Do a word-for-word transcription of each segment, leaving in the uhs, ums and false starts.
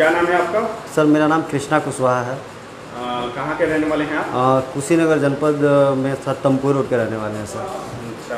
क्या नाम है आपका? सर मेरा नाम कृष्णा कुशवाहा है। कहाँ के रहने वाले हैं आप? आ, कुशीनगर जनपद में सर तमकुर रोड के रहने वाले हैं सर। अच्छा,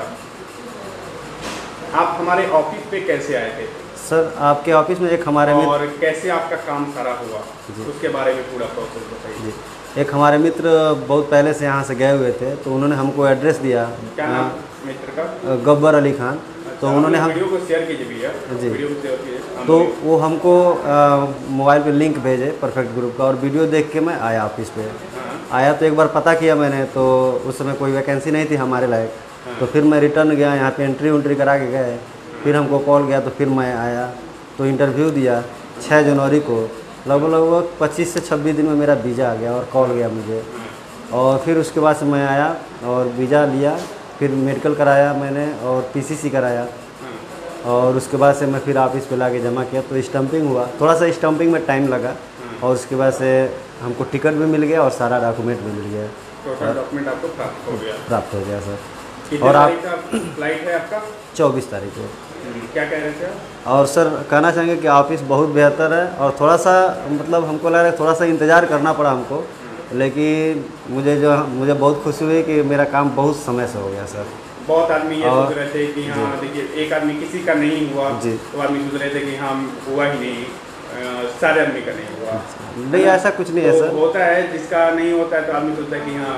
आप हमारे ऑफिस पे कैसे आए थे? सर आपके ऑफिस में एक हमारे मित्र और कैसे आपका काम सारा हुआ उसके बारे में पूरा प्रोसेस बताइए। एक हमारे मित्र बहुत पहले से यहाँ से गए हुए थे, तो उन्होंने हमको एड्रेस दिया। क्या नाम मित्र का? गब्बर अली खान। तो उन्होंने हम वीडियो को शेयर कीजिए भैया जी वीडियो को शेयर कीजिए। तो वो हमको मोबाइल पे लिंक भेजे परफेक्ट ग्रुप का, और वीडियो देख के मैं आया ऑफिस पे। आया तो एक बार पता किया मैंने, तो उस समय कोई वैकेंसी नहीं थी हमारे लायक। तो फिर मैं रिटर्न गया, यहाँ पे एंट्री उंट्री करा के गए। फिर हमको कॉल गया तो फिर मैं आया, तो इंटरव्यू दिया छः जनवरी को। लगभग लगभग पच्चीस से छब्बीस दिन में मेरा वीज़ा आ गया और कॉल गया मुझे। और फिर उसके बाद से मैं आया और वीज़ा लिया, फिर मेडिकल कराया मैंने और पीसीसी कराया। और उसके बाद से मैं फिर ऑफिस पे लाके जमा किया, तो स्टम्पिंग हुआ। थोड़ा सा स्टम्पिंग में टाइम लगा, और उसके बाद से हमको टिकट भी मिल गया और सारा डॉक्यूमेंट भी मिल गया। टोटल डॉक्यूमेंट आपको प्राप्त हो गया? प्राप्त हो गया सर। और आप फ्लाइट है आपका? चौबीस तारीख को। क्या कह रहे थे आप? और सर कहना चाहेंगे कि ऑफिस बहुत बेहतर है, और थोड़ा सा मतलब हमको लग रहा है थोड़ा सा इंतज़ार करना पड़ा हमको, लेकिन मुझे जो मुझे बहुत खुशी हुई कि मेरा काम बहुत समय से हो गया सर। बहुत आदमी ये सोच रहे थे कि हाँ देखिए एक आदमी किसी का नहीं हुआ जी, तो आदमी सोच रहे थे कि हाँ हुआ ही नहीं, सारे आदमी का नहीं हुआ। नहीं, ऐसा कुछ नहीं तो है सर। होता है जिसका नहीं होता है तो आदमी सोचता है कि हाँ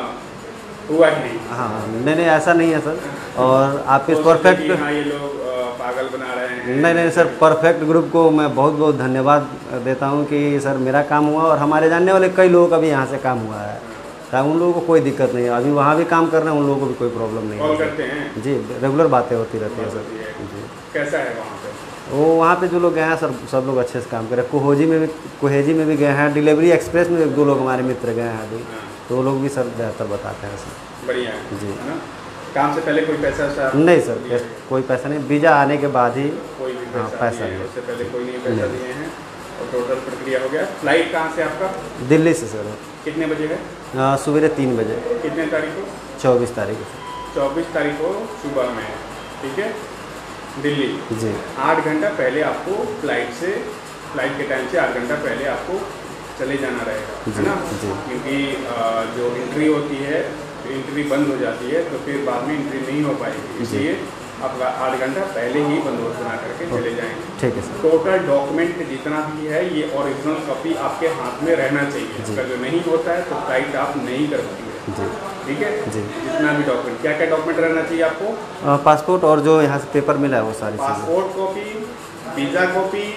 हुआ ही नहीं। हाँ नहीं नहीं ऐसा नहीं है सर। और आपके तो परफेक्ट हाँ ये लोग पागल बना रहे हैं। नहीं नहीं सर, परफेक्ट ग्रुप को मैं बहुत बहुत धन्यवाद देता हूँ कि सर मेरा काम हुआ, और हमारे जानने वाले कई लोगों का भी यहाँ से काम हुआ है। तो उन लोगों को कोई दिक्कत नहीं है, अभी वहाँ भी काम कर रहे हैं, उन लोगों को भी कोई प्रॉब्लम नहीं है। कॉल करते हैं जी, रेगुलर बातें होती रहती है सर। जी, कैसा है वहाँ पे? वो वहाँ पे जो लोग गए हैं सर सब लोग अच्छे से काम कर रहे हैं। कोहोजी में भी कोहेजी में भी गए हैं, डिलीवरी एक्सप्रेस में दो लोग हमारे मित्र गए हैं अभी, तो वो लोग भी सर बेहतर बताते हैं सर। बढ़िया है जी। ना? काम से पहले कोई पैसा सा? नहीं सर, कोई पैसा नहीं, वीज़ा आने के बाद ही कोई भी हाँ, पैसा, पैसा नहीं, उससे पहले कोई नहीं पैसा दिए हैं। और टोटल प्रक्रिया हो गया। फ्लाइट कहाँ से आपका? दिल्ली से सर। कितने बजे है? सुबह तीन बजे। कितने तारीख को? चौबीस तारीख को। चौबीस तारीख को सुबह में, ठीक है, दिल्ली। जी। आठ घंटा पहले आपको फ्लाइट से फ्लाइट के टाइम से आठ घंटा पहले आपको चले जाना रहेगा, है ना? क्योंकि जो एंट्री होती है, एंट्री बंद हो जाती है, तो फिर बाद में एंट्री नहीं हो पाएगी, इसलिए आप आठ घंटा पहले ही बंदोबस्त बना करके चले जाएंगे। ठीक है सर। टोटल डॉक्यूमेंट जितना भी है ये ओरिजिनल कॉपी आपके हाथ में रहना चाहिए। अगर जो नहीं होता है तो फ्लाइट आप नहीं कर पाएंगे। ठीक है जी। जितना भी डॉक्यूमेंट, क्या क्या डॉक्यूमेंट रहना चाहिए आपको? पासपोर्ट और जो यहाँ से पेपर मिला है वो सारी। Passport copy, visa copy,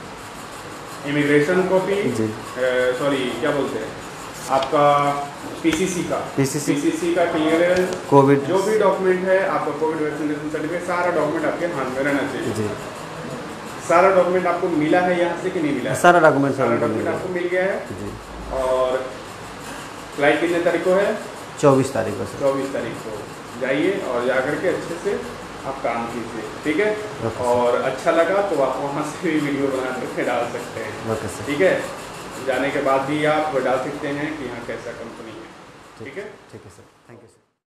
immigration copy, sorry क्या बोलते हैं आपका पीसीसी का पीसीसी पीसीसी का क्लियरेंस, कोविड, जो भी डॉक्यूमेंट है आपका कोविड वैक्सीनेशन सर्टिफिकेट, सारा डॉक्यूमेंट आपके हाथ में रहना चाहिए जी। सारा डॉक्यूमेंट आपको मिला है यहाँ से कि नहीं मिला है? सारा डॉक्यूमेंट सारा डॉक्यूमेंट आपको मिल गया है जी। और फ्लाइट कितने तारीख को है? चौबीस तारीख को। चौबीस तारीख को जाइए और जा करके अच्छे से आप काम कीजिए, ठीक है? और अच्छा लगा तो आप वहाँ से भी वीडियो बना करके डाल सकते हैं, ठीक है? जाने के बाद भी आप डाल सकते हैं कि यहाँ कैसा कंपनी है, ठीक है? ठीक है सर, थैंक यू सर।